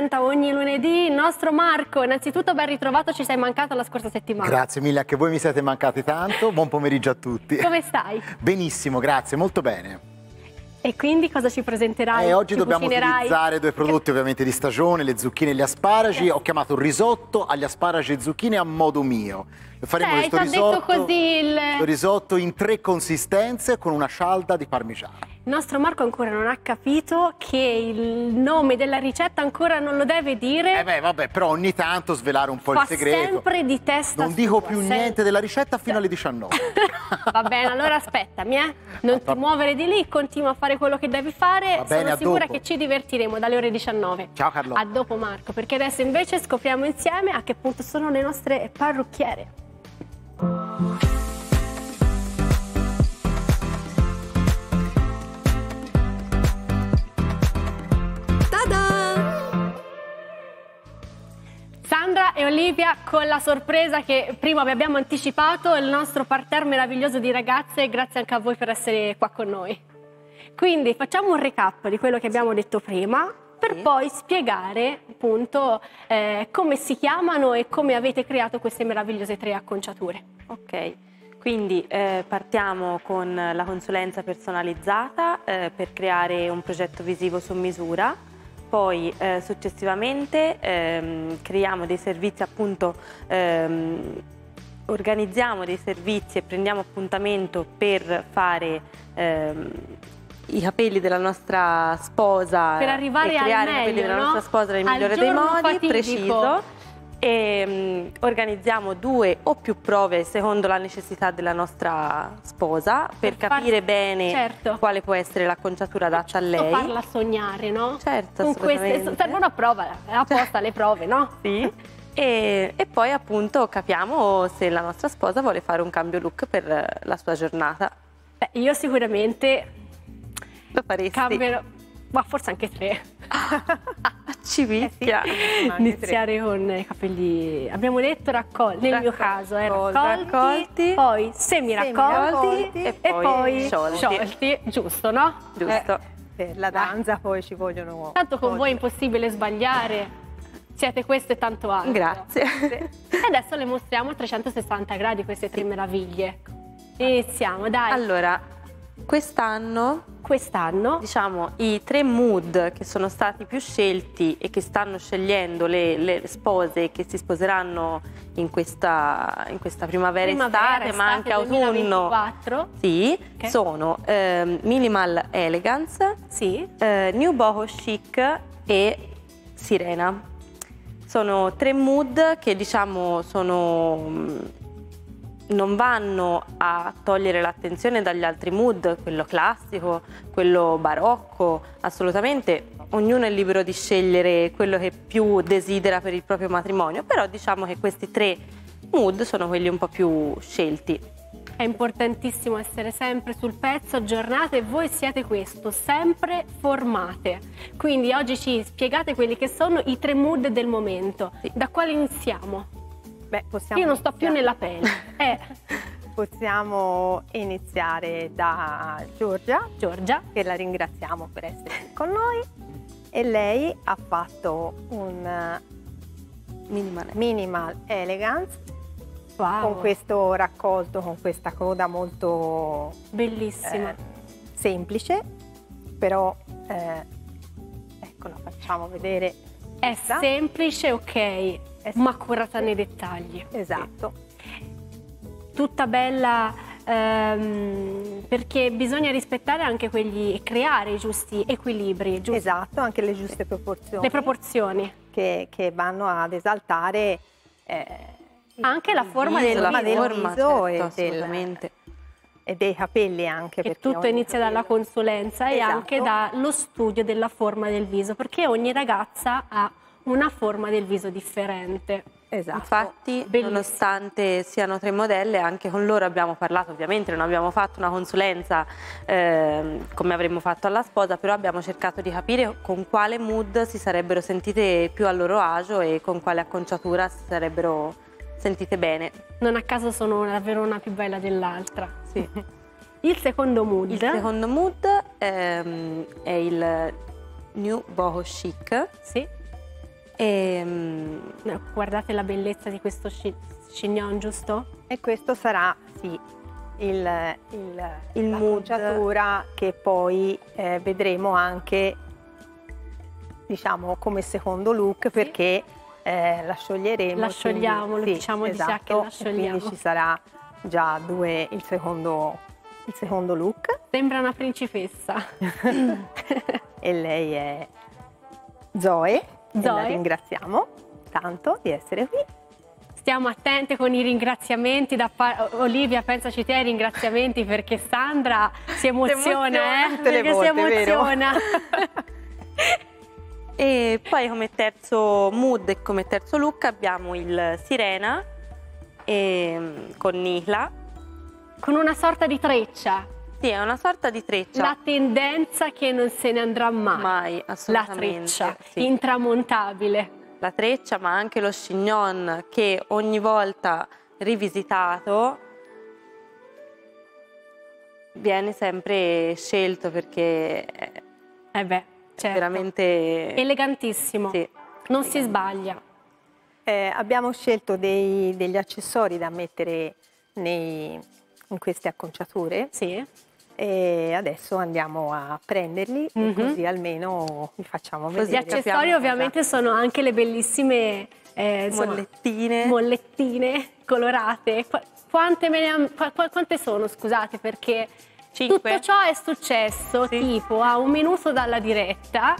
presenta ogni lunedì il nostro Marco. Innanzitutto ben ritrovato, ci sei mancato la scorsa settimana. Grazie mille, anche voi mi siete mancati tanto. Buon pomeriggio a tutti. Come stai? Benissimo, grazie, molto bene. E quindi cosa ci presenterai? E oggi ci dobbiamo cucinerai? utilizzare due prodotti ovviamente di stagione, le zucchine e gli asparagi. Ho chiamato un risotto agli asparagi e zucchine a modo mio. Faremo Cioè, questo hai già detto risotto, così il... questo risotto in tre consistenze con una scialda di parmigiano. Il nostro Marco ancora non ha capito che il nome della ricetta ancora non lo deve dire. Eh beh, vabbè, però ogni tanto svelare un po' Fa il segreto. sempre di testa Non dico sua, più sempre. niente della ricetta fino alle diciannove. Va bene, allora aspettami, eh. Non ti muovere di lì, continua a fare quello che devi fare. Va bene, Sono a sicura dopo. che ci divertiremo dalle ore diciannove. Ciao Carlotta. A dopo Marco, perché adesso invece scopriamo insieme a che punto sono le nostre parrucchiere. Sandra e Olivia con la sorpresa che prima vi abbiamo anticipato, il nostro parterre meraviglioso di ragazze, grazie anche a voi per essere qua con noi. Quindi facciamo un recap di quello che abbiamo detto prima per Sì. poi spiegare appunto eh, come si chiamano e come avete creato queste meravigliose tre acconciature. Ok, quindi eh, partiamo con la consulenza personalizzata eh, per creare un progetto visivo su misura. Poi eh, successivamente ehm, creiamo dei servizi, appunto ehm, organizziamo dei servizi e prendiamo appuntamento per fare ehm, i capelli della nostra sposa Per arrivare e al creare i capelli meglio, della no? nostra sposa nel Al migliore dei giorno modi, fatidico. preciso. E mm, organizziamo due o più prove secondo la necessità della nostra sposa per, Per capire far- bene certo. quale può essere l'acconciatura adatta a Giusto lei. farla sognare, no? Certo, Con queste assolutamente. serve una prova, è apposta le prove, no? Sì. E, e poi appunto capiamo se la nostra sposa vuole fare un cambio look per la sua giornata. Beh, io sicuramente Lo faresti? cambierò, ma forse anche tre. Ci picchia. Iniziare con i capelli, abbiamo detto raccolti, nel mio caso eh, Raccol- raccolti, raccolti, poi semi-raccolti semi-raccolti e, e poi, poi sciolti. sciolti, giusto, no? Giusto. Per la danza poi ci vogliono... Tanto con voi è impossibile sbagliare, siete questo e tanto altro. Grazie. E adesso le mostriamo a trecentosessanta gradi queste tre meraviglie. Iniziamo, dai. Allora, quest'anno Quest'anno diciamo i tre mood che sono stati più scelti e che stanno scegliendo le, le spose che si sposeranno in questa, in questa primavera, Primavera, estate, ma anche estate autunno, duemilaventiquattro. sì, Ok. sono ehm, Minimal Elegance, Sì. eh, New Boho Chic e Sirena. Sono tre mood che diciamo sono mh, non vanno a togliere l'attenzione dagli altri mood, quello classico, quello barocco, assolutamente ognuno è libero di scegliere quello che più desidera per il proprio matrimonio, però diciamo che questi tre mood sono quelli un po' più scelti. È importantissimo essere sempre sul pezzo, aggiornate, e voi siete questo, sempre formate. Quindi oggi ci spiegate quelli che sono i tre mood del momento. Sì. Da quale iniziamo? Beh, possiamo Io non sto più iniziare- nella pelle. Eh, Possiamo iniziare da Giorgia, Giorgia, che la ringraziamo per essere qui con noi. E lei ha fatto un eh, Minimal. minimal elegance wow, con questo raccolto, con questa coda molto bellissima. eh, semplice, però eh, ecco, la facciamo vedere. È questa. semplice, ok, ma curata nei dettagli. Esatto. Tutta bella, ehm, perché bisogna rispettare anche quelli e creare i giusti equilibri, giusti? Esatto, anche le giuste proporzioni. Le proporzioni. che, che vanno ad esaltare eh, Anche la forma viso, del la forma del viso. forma, viso certo, e del- assolutamente. e dei capelli anche. Che perché tutto ogni inizia dalla capello- consulenza e Esatto. anche dallo studio della forma del viso, perché ogni ragazza ha una forma del viso differente. Esatto. Infatti, Bellissimo. nonostante siano tre modelle, anche con loro abbiamo parlato, ovviamente non abbiamo fatto una consulenza ehm, come avremmo fatto alla sposa, però abbiamo cercato di capire con quale mood si sarebbero sentite più a loro agio e con quale acconciatura si sarebbero sentite bene. Non a caso sono davvero una più bella dell'altra. Sì. Il secondo mood. Il secondo mood ehm, è il New Boho Chic. Sì. E, um, no, guardate la bellezza di questo chignon, giusto? E questo sarà, sì, il, il, il l'acconciatura che poi eh, vedremo anche, diciamo, come secondo look, perché eh, la scioglieremo. La sciogliamo, quindi, lo diciamo sì, di già esatto, che la e sciogliamo. quindi ci sarà già due, il secondo, il secondo look. Sembra una principessa. E lei è Zoe, Zoe. E la ringraziamo tanto di essere qui. Stiamo attente con i ringraziamenti da par- Olivia, pensaci te ai ringraziamenti, perché Sandra si emoziona, eh? Perché si emoziona. E poi come terzo mood e come terzo look abbiamo il Sirena e, con Nihla. Con una sorta di treccia. Sì, è una sorta di treccia. La tendenza che non se ne andrà mai. Mai, assolutamente. La treccia, sì. Intramontabile. La treccia, ma anche lo chignon che ogni volta rivisitato viene sempre scelto perché è eh beh, certo. veramente elegantissimo. Sì. Non si sbaglia. Eh, abbiamo scelto dei, degli accessori da mettere nei, in queste acconciature. Sì. E adesso andiamo a prenderli, mm-hmm. così almeno vi facciamo vedere. Gli accessori ovviamente sono anche le bellissime eh, insomma, mollettine. mollettine colorate. Qu- quante, me ne am- qu- quante sono, scusate, perché Cinque. Tutto ciò è successo sì. tipo a un minuto dalla diretta.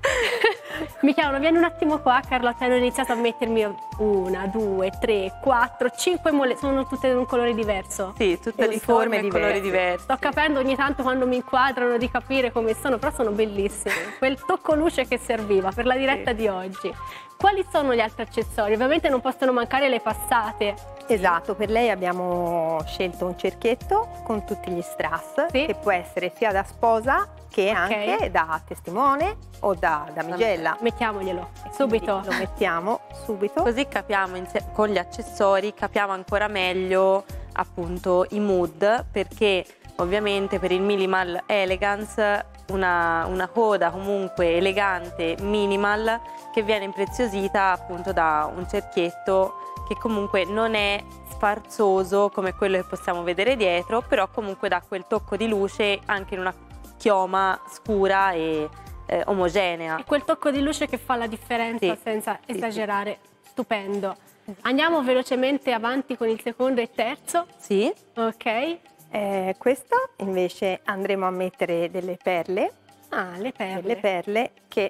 Mi chiamano, vieni un attimo qua Carlotta, hanno iniziato a mettermi una, due, tre, quattro, cinque molle, sono tutte di un colore diverso. Sì, tutte di forme e colori diversi. Sto capendo ogni tanto quando mi inquadrano di capire come sono, però sono bellissime. Quel tocco luce che serviva per la diretta sì. di oggi. Quali sono gli altri accessori? Ovviamente non possono mancare le passate. Esatto, per lei abbiamo scelto un cerchietto con tutti gli strass, sì. che può essere sia da sposa che okay. anche da testimone o da damigella. Mettiamoglielo subito. Lo mettiamo subito. Così capiamo con gli accessori, capiamo ancora meglio appunto i mood, perché ovviamente per il minimal elegance una, una coda comunque elegante minimal che viene impreziosita appunto da un cerchietto che comunque non è sfarzoso come quello che possiamo vedere dietro, però comunque dà quel tocco di luce anche in una chioma scura e eh, omogenea. E quel tocco di luce che fa la differenza sì. senza sì, esagerare, sì. stupendo. Andiamo velocemente avanti con il secondo e terzo. Sì. Ok. Eh, questo invece andremo a mettere delle perle. Ah, le perle. Delle perle che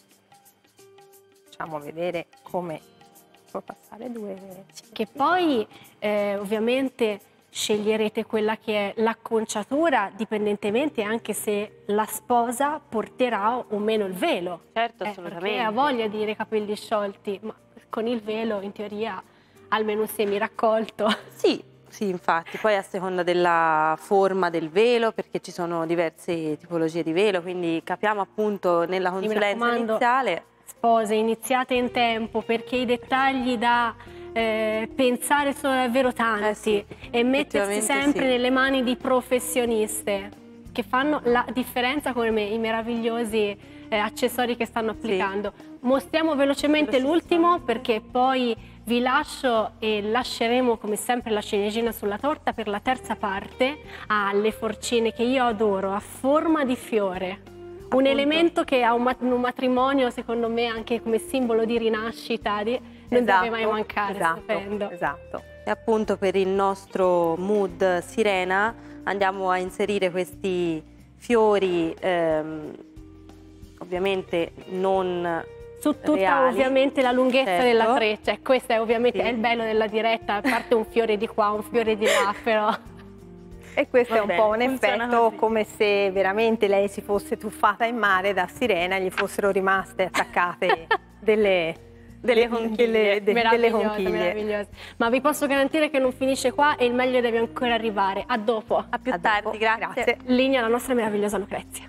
facciamo vedere come può passare due. Che poi eh, ovviamente sceglierete quella che è l'acconciatura dipendentemente anche se la sposa porterà o meno il velo. Certo, eh, assolutamente. Perché ha voglia di dire capelli sciolti, ma con il velo in teoria almeno semi raccolto. Sì, sì, infatti, poi a seconda della forma del velo, perché ci sono diverse tipologie di velo, quindi capiamo appunto nella consulenza iniziale. Spose, iniziate in tempo, perché i dettagli da eh, pensare sono davvero tanti eh sì, e mettersi sempre sì. nelle mani di professioniste che fanno la differenza come i meravigliosi eh, accessori che stanno applicando. Sì. Mostriamo velocemente l'ultimo perché poi vi lascio e lasceremo come sempre la ciliegina sulla torta per la terza parte alle forcine che io adoro a forma di fiore. Un Appunto. elemento che a un, mat- un matrimonio, secondo me, anche come simbolo di rinascita, di, non esatto, deve mai mancare. Esatto, stupendo. esatto. E appunto per il nostro mood sirena andiamo a inserire questi fiori, ehm, ovviamente non su tutta reali. ovviamente la lunghezza certo. della treccia. E questo è ovviamente sì. è il bello della diretta, a parte un fiore di qua, un fiore di là, però... E questo Va è un bene, po' un funziona effetto così. come se veramente lei si fosse tuffata in mare da sirena e gli fossero rimaste attaccate delle, delle conchiglie. Delle, de, delle conchiglie. Meravigliose. Ma vi posso garantire che non finisce qua e il meglio deve ancora arrivare. A dopo. A più A tardi, dopo. grazie. Grazie. Linea la nostra meravigliosa Lucrezia.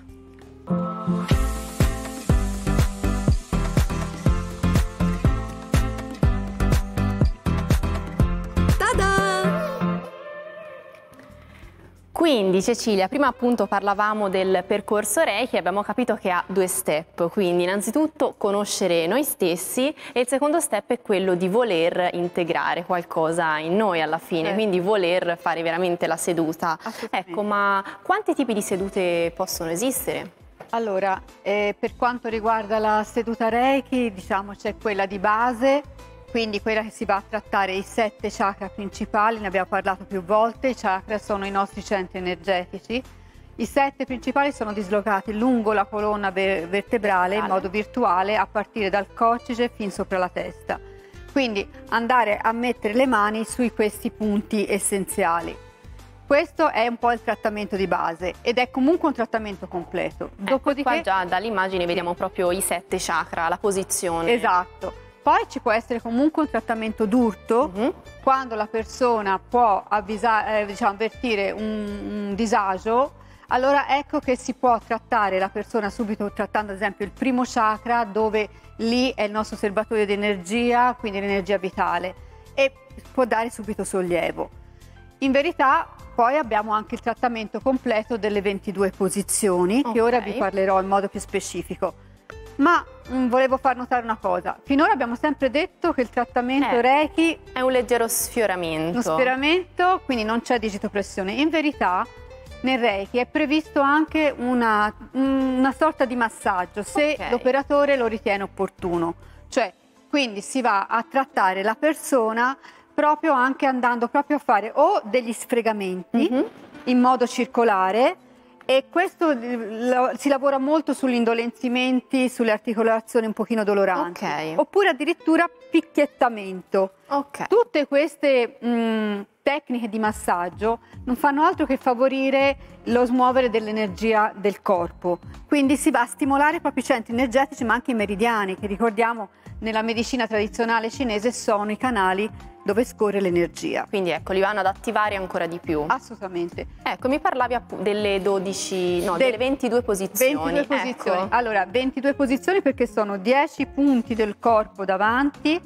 Quindi Cecilia, prima appunto parlavamo del percorso Reiki, abbiamo capito che ha due step, quindi innanzitutto conoscere noi stessi e il secondo step è quello di voler integrare qualcosa in noi alla fine, Eh. quindi voler fare veramente la seduta. Assolutamente. Ecco, ma quanti tipi di sedute possono esistere? Allora, eh, per quanto riguarda la seduta Reiki, diciamo c'è quella di base, quindi quella che si va a trattare i sette chakra principali, ne abbiamo parlato più volte. I chakra sono i nostri centri energetici. I sette principali sono dislocati lungo la colonna ver- vertebrale in modo virtuale a partire dal coccige fin sopra la testa. Quindi andare a mettere le mani su questi punti essenziali. Questo è un po' il trattamento di base ed è comunque un trattamento completo. Dopodiché, qua già dall'immagine vediamo proprio i sette chakra, la posizione. Esatto. Poi ci può essere comunque un trattamento d'urto, Mhm. quando la persona può avvisa- eh, diciamo, avvertire un, un disagio, allora ecco che si può trattare la persona subito trattando ad esempio il primo chakra, dove lì è il nostro serbatoio di energia, quindi l'energia vitale, e può dare subito sollievo. In verità poi abbiamo anche il trattamento completo delle ventidue posizioni, che ora vi Ok. parlerò in modo più specifico. Ma mh, volevo far notare una cosa. Finora abbiamo sempre detto che il trattamento Eh, Reiki è un leggero sfioramento. uno sfioramento, quindi non c'è digitopressione. In verità nel Reiki è previsto anche una, una sorta di massaggio, se Ok. l'operatore lo ritiene opportuno. Cioè, quindi si va a trattare la persona proprio anche andando proprio a fare o degli sfregamenti Mhm. in modo circolare, e questo eh, lo- si lavora molto sugli indolenzimenti, sulle articolazioni un pochino doloranti, Ok. oppure addirittura picchiettamento. Ok. Tutte queste mh, tecniche di massaggio non fanno altro che favorire lo smuovere dell'energia del corpo, quindi si va a stimolare proprio i centri energetici, ma anche i meridiani, che ricordiamo nella medicina tradizionale cinese sono i canali dove scorre l'energia. Quindi ecco, li vanno ad attivare ancora di più. Assolutamente. Ecco, mi parlavi appu- delle dodici, no, Del- delle ventidue posizioni. ventidue posizioni. Ecco. Allora, ventidue posizioni perché sono dieci punti del corpo davanti,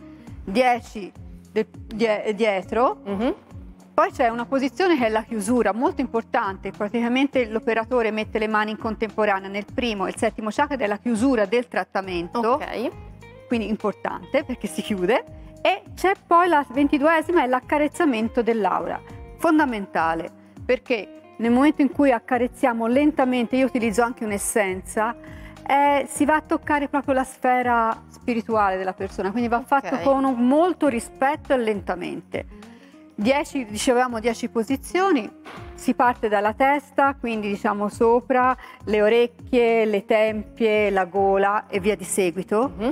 dieci del- die- dietro. Mhm. Poi c'è una posizione che è la chiusura, molto importante. Praticamente l'operatore mette le mani in contemporanea nel primo e il settimo chakra ed è la chiusura del trattamento. Ok. Quindi importante perché si chiude. E c'è poi la ventiduesima, è l'accarezzamento dell'aura, fondamentale, perché nel momento in cui accarezziamo lentamente, io utilizzo anche un'essenza, eh, si va a toccare proprio la sfera spirituale della persona, quindi va Ok. fatto con un- molto rispetto e lentamente. dieci, dicevamo dieci posizioni, si parte dalla testa, quindi diciamo sopra, le orecchie, le tempie, la gola e via di seguito. Mhm.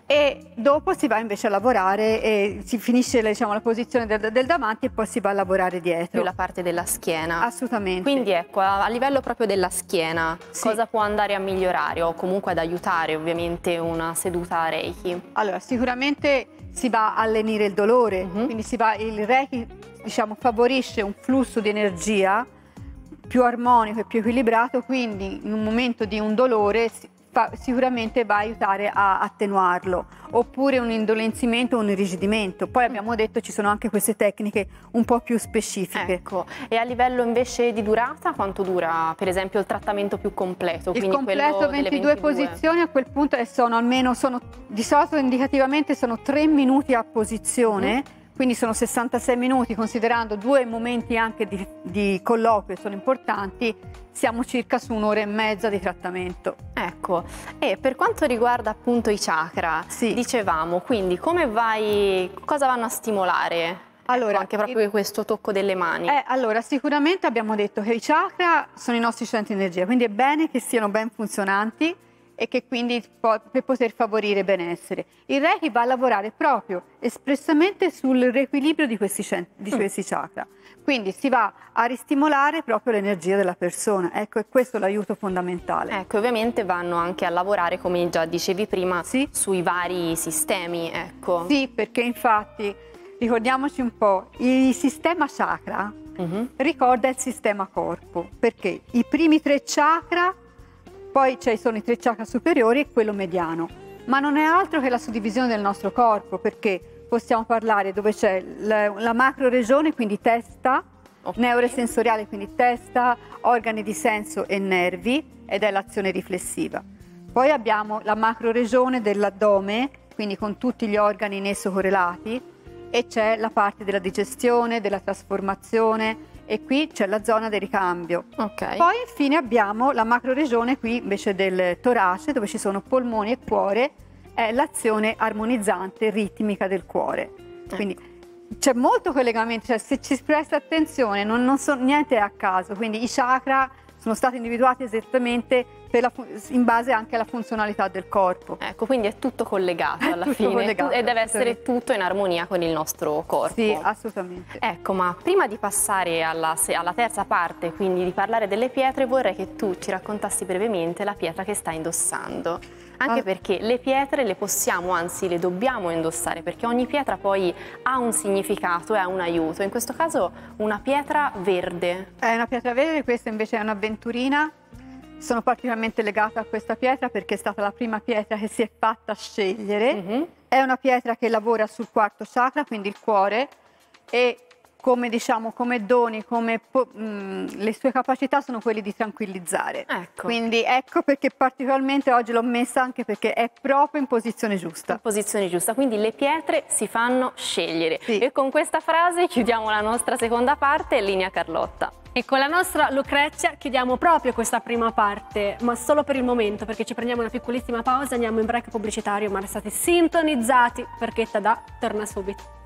E dopo si va invece a lavorare e si finisce diciamo, la posizione del, del davanti e poi si va a lavorare dietro. Più la parte della schiena. Assolutamente. Quindi ecco, a a livello proprio della schiena, Sì. cosa può andare a migliorare o comunque ad aiutare ovviamente una seduta Reiki? Allora, sicuramente si va a lenire il dolore, Mhm. quindi si va, il Reiki diciamo, favorisce un flusso di energia più armonico e più equilibrato, quindi in un momento di un dolore si- fa- sicuramente va a aiutare a attenuarlo, oppure un indolenzimento o un irrigidimento. Poi abbiamo detto ci sono anche queste tecniche un po' più specifiche. Ecco, e a livello invece di durata, quanto dura per esempio il trattamento più completo? Il Quindi completo quello delle ventidue ventidue posizioni a quel punto e sono almeno, sono, di solito indicativamente sono tre minuti a posizione, Mhm. quindi sono sessantasei minuti, considerando due momenti anche di, di colloquio sono importanti, siamo circa su un'ora e mezza di trattamento. Ecco, e per quanto riguarda appunto i chakra, Sì. dicevamo, quindi come vai, cosa vanno a stimolare? Allora, Ecco, anche proprio il- questo tocco delle mani. Eh, allora, sicuramente abbiamo detto che i chakra sono i nostri centri di energia, quindi è bene che siano ben funzionanti e che quindi po- per poter favorire benessere. Il Reiki va a lavorare proprio espressamente sul riequilibrio di questi, cen- di questi chakra. Quindi si va a ristimolare proprio l'energia della persona. Ecco, è questo l'aiuto fondamentale. Ecco, ovviamente vanno anche a lavorare, come già dicevi prima, Sì. sui vari sistemi, ecco. Sì, perché infatti, ricordiamoci un po', il sistema chakra Mhm. ricorda il sistema corpo, perché i primi tre chakra, poi ci sono i tre chakra superiori e quello mediano, ma non è altro che la suddivisione del nostro corpo, perché possiamo parlare dove c'è la, la macro regione, quindi testa, Okay. Neurosensoriale, quindi testa, organi di senso e nervi, ed è l'azione riflessiva. Poi abbiamo la macroregione dell'addome, quindi con tutti gli organi in esso correlati, e c'è la parte della digestione, della trasformazione, e qui c'è la zona del ricambio. Okay. Poi infine abbiamo la macroregione qui invece del torace, dove ci sono polmoni e cuore, è l'azione armonizzante, ritmica del cuore. Quindi c'è molto collegamento, cioè se ci si presta attenzione non, non so, niente è a caso, quindi i chakra sono stati individuati esattamente per la, in base anche alla funzionalità del corpo. Ecco, quindi è tutto collegato alla tutto fine collegato, e deve essere tutto in armonia con il nostro corpo. Sì, assolutamente. Ecco, ma prima di passare alla, alla terza parte, quindi di parlare delle pietre, vorrei che tu ci raccontassi brevemente la pietra che stai indossando. Anche perché le pietre le possiamo, anzi le dobbiamo indossare, perché ogni pietra poi ha un significato e ha un aiuto. In questo caso una pietra verde. È una pietra verde, questa invece è un'avventurina. Sono particolarmente legata a questa pietra perché è stata la prima pietra che si è fatta scegliere. Mm-hmm. È una pietra che lavora sul quarto chakra, quindi il cuore, e come diciamo, come doni, come mh, le sue capacità sono quelli di tranquillizzare. Ecco. Quindi ecco perché particolarmente oggi l'ho messa, anche perché è proprio in posizione giusta. In posizione giusta, quindi le pietre si fanno scegliere. Sì. E con questa frase chiudiamo la nostra seconda parte, linea Carlotta. E con la nostra Lucrezia chiudiamo proprio questa prima parte, ma solo per il momento, perché ci prendiamo una piccolissima pausa, andiamo in break pubblicitario, ma restate sintonizzati perché Tadà torna subito.